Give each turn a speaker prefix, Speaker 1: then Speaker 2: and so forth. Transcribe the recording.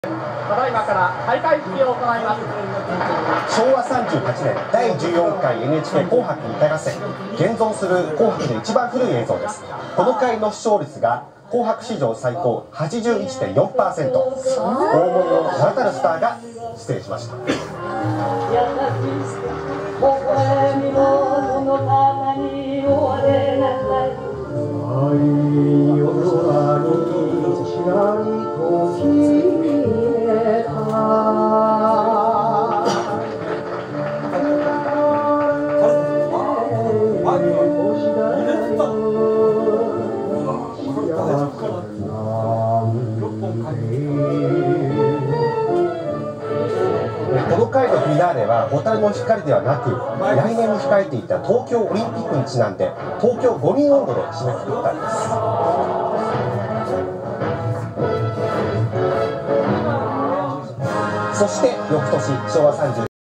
Speaker 1: ただいまから開会式を行います。
Speaker 2: 昭和38年第14回 NHK 紅白歌合戦、現存する紅白で一番古い映像です。この回の視聴率が紅白史上最高 81.4%、 大物の名だたるスターが出演しました。この回のフィナーレは蛍の光ではなく、来年に控えていた東京オリンピックにちなんで東京五輪音頭で締めくくったんです。そして翌年、昭和30